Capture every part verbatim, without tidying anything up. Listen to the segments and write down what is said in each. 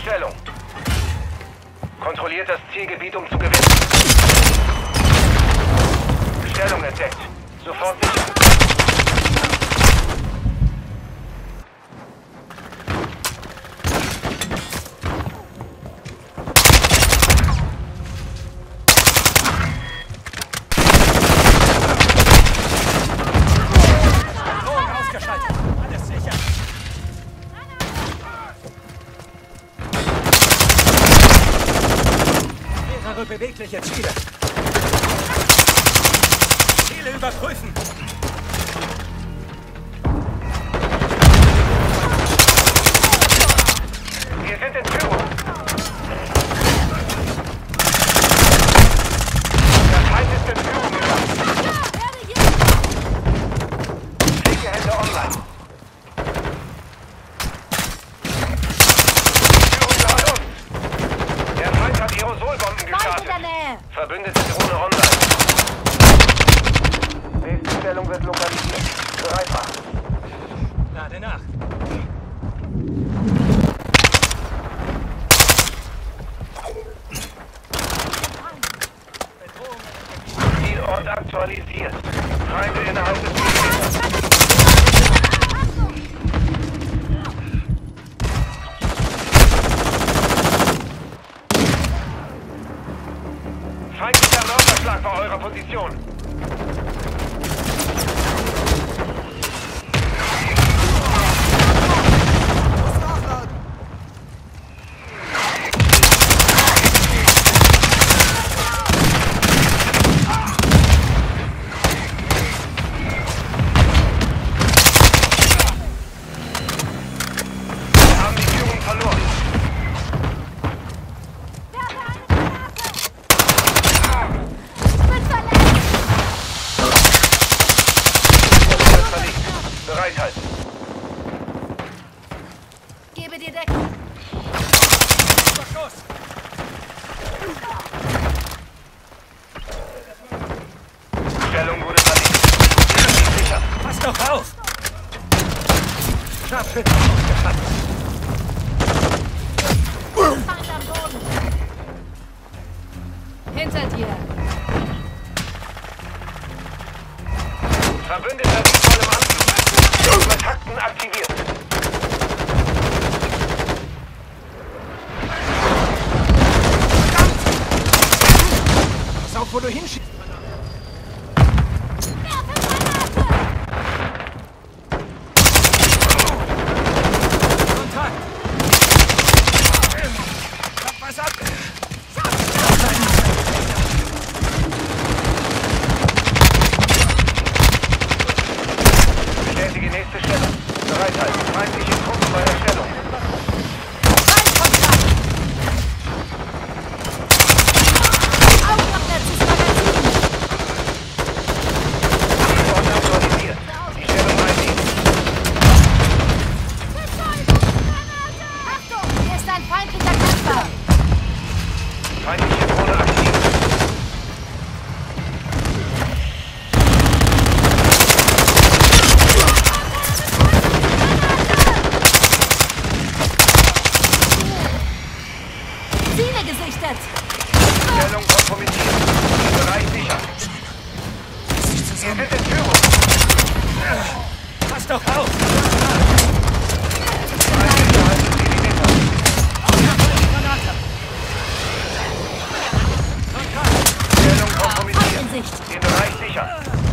Stellung. Kontrolliert das Zielgebiet, um zu gewinnen. Stellung entdeckt. Sofort sichern. Bewegliche Ziele. Ziele überprüfen. Wir sind in Führung. Der Feind ist in Führung gegangen. Linke Hände online. Führung gehört uns. Der Feind hat Aerosolbomben gestartet. Verbündete Drohne online. Nächste Stellung wird lokalisiert. Bereit machen. Lade nach. Zielort aktualisiert. Feinde innerhalb des Zielgebiets. Feindlicher Mörderschlag bei eurer Position. Wir haben die Führung verloren. Bereithalten. Gebe dir Deckung. Stellung wurde verlegt. Sicher. Pass doch auf! Scharfschütze ausgeschaltet. Feind am Boden. Hinter dir. Verbündeter mit vollem Anflug. Kontakten aktiviert. Pass auf, wo du hinschießt. Kontakt. Was ab? Bestätige nächste Stellung. Bereithalten. Feindliche Truppen bei der Stellung. Zielort aktualisiert. Die Stellung einnehmen. Achtung, hier ist ein feindlicher Kämpfer. Feindliche Drohne aktiv. Ziele gesichtet. Stellung kompromittiert. Bereich sicher. Wir sind in Führung. Pass doch auf! Feindliche halten Millimeter. Granate! Stellung kompromittiert. in Sicht. Den Bereich sicher.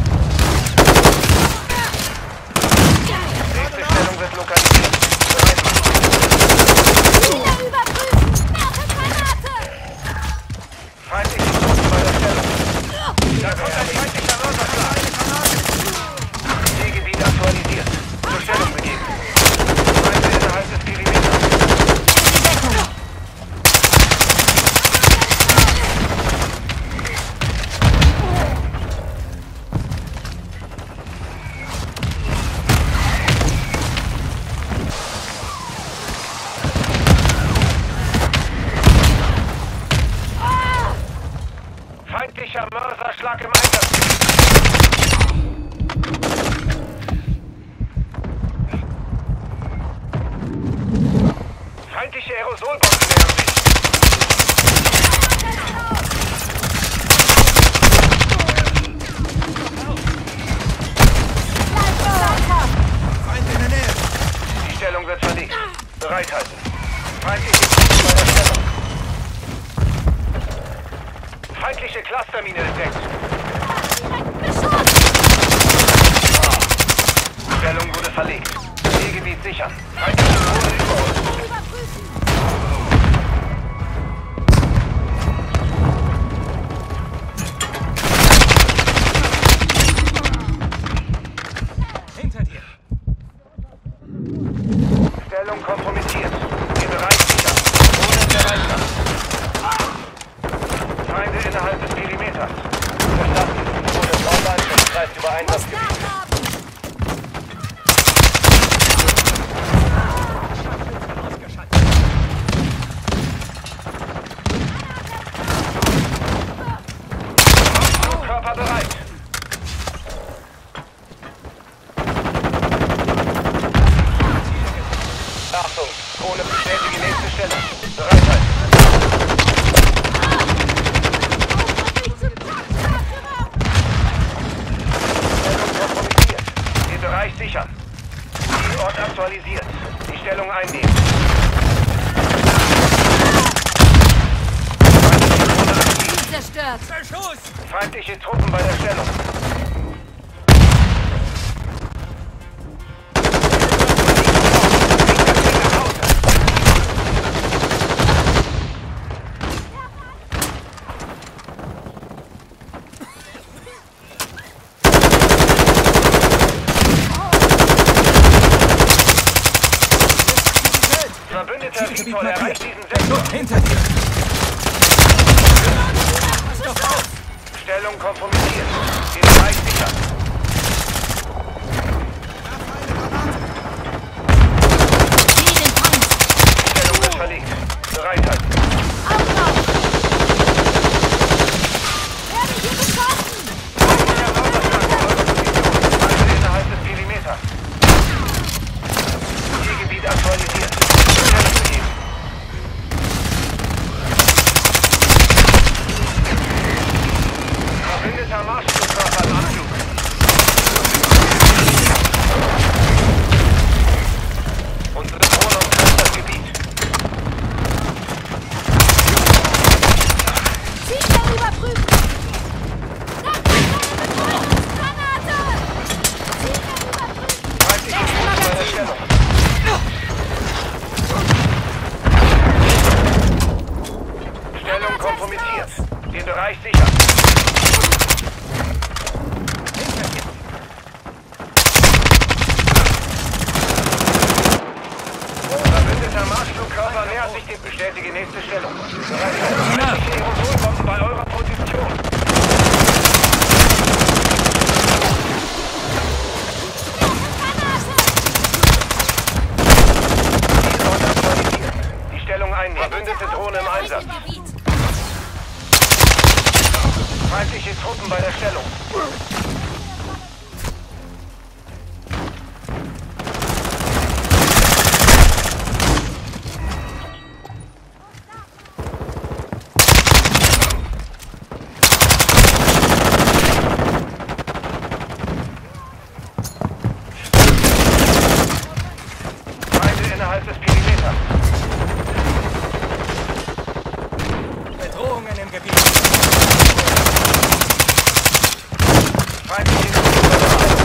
Nächste Stellung wird lokalisiert. Bereit machen. Ziele überprüfen. Werfe Granate. Feindliche Truppen Feindliche Aerosolbomben nähern sich. Feind in der Nähe. Die Stellung wird verlegt. Bereithalten. Feindliche Truppen bei der Stellung. Feindliche Clustermine entdeckt. Stellung wurde verlegt. Zielgebiet sichern. Feindliche Drohne über uns. Hinter dir. Stellung kompromittiert. Den Bereich sichern. Drohne in Erreichbar. Feinde innerhalb des Perimeters. Verstanden. Drohne ist online und greift über Einsatzgebiet. Körper bereit. Achtung, Drohne bestätige nächste Stelle. Bereithalten. Bereich sichern. Zielort aktualisiert. Die Stellung einnehmen. Feindliche Drohne aktiv. Zerstört. Beschuss! Feindliche Truppen bei der Stellung. Verbündeter Victor erreicht diesen Sektor. Hinter dir. Pass doch auf. Stellung kompromittiert. Den Bereich sichern. Stellung wird verlegt. Bereithalten. Auflauf. Werde hier beschossen. Feindlicher Sauberschlag auf eurer Position. Feinde innerhalb des Perimeters. Zielgebiet aktualisiert. Stellung begeben. Verbündeter Marschflugkörper im Anflug. Unsere Drohne umkreist das Gebiet. Zielfeld überprüfen. Granate. Zielfeld überprüfen. Feindliche Truppen bei der Stellung. Stellung kompromittiert. Den Bereich sichern. Verbündeter Marschflugkörper nähert sich dem. Bestätige nächste Stellung. Bereithalten. Feindliche Aerosolbomben bei eurer Position. Zielort aktualisiert. Die Stellung einnehmen. Verbündete Drohne im Einsatz. Feindliche Truppen bei der Stellung. Feinde innerhalb des Perimeters. Bedrohungen im Gebiet. Feindliche Truppen bei der Stellung.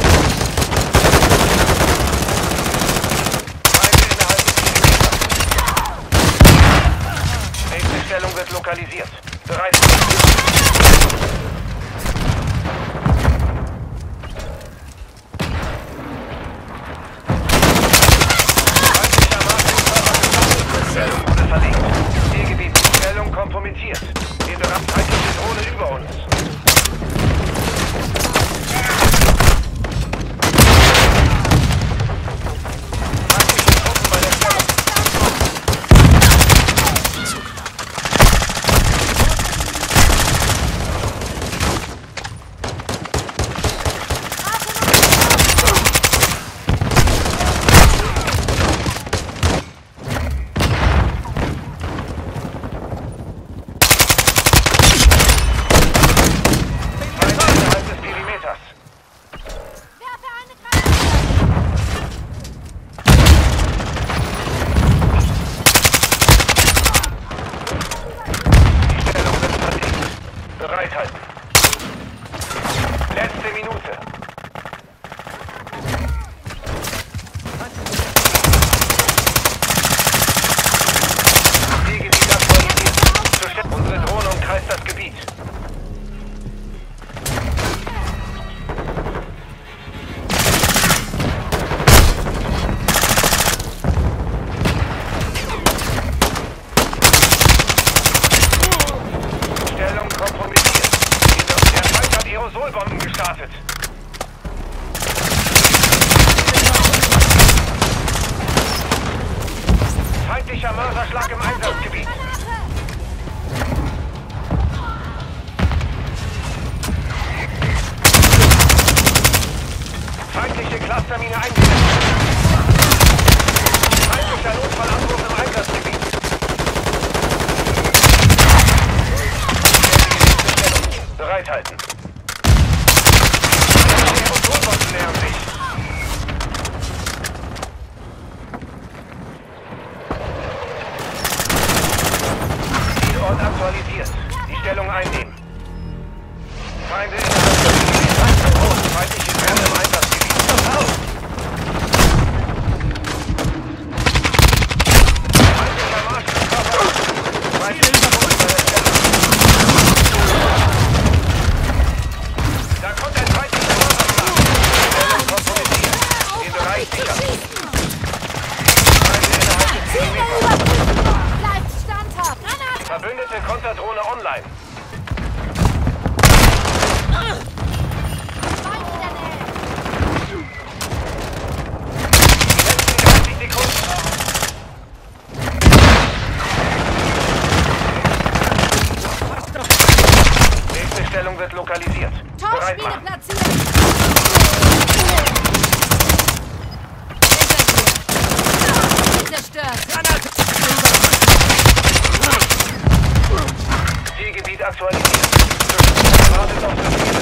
Feinde innerhalb des Perimeters. Nächste Stellung wird lokalisiert. Bereit. Feindlicher Marschflugkörper Stellung wurde verlegt. Zielgebiet. Stellung kompromittiert. Den Bereich feindliche Drohne über uns. Feindliche Truppen bei der Stellung. Feindlicher Mörserschlag im Einsatzgebiet. Feindliche Clustermine eingesetzt. Feindlicher Notfallanruf im Einsatzgebiet. Bereithalten. Feindliche Motorbots nähern sich. Zielort aktualisiert. Die Stellung einnehmen. Feinde in der Hand. Feindliche Ferne im Einsatzgebiet. Feindlicher Marschflugkörper. Feindliche Boden bei der Stellung. Da kommt ein feindlicher Mörserschlag. Stellung kompromittiert. Den Bereich sichern. Feinde innerhalb des Ziele Kilometers. überprüfen! Bleibt standhaft! Granate! Verbündete Konterdrohne online. Feind in der Nähe! Letzten dreißig Sekunden. Nächste Stellung wird lokalisiert. Bereit Tauschmine machen. platziert! Zerstört! Zielgebiet aktualisiert. Wartet auf Befehle.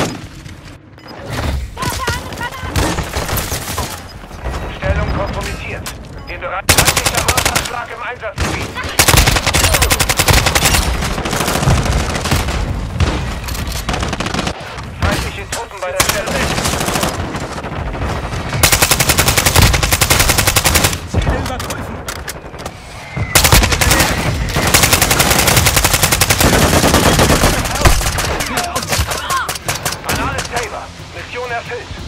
Stellung kompromittiert. Den Bereich feindlicher Mörserschlag im Einsatzgebiet. Feindliche Truppen bei der Stellung. Ziele überprüfen. Anales Saber. Mission erfüllt.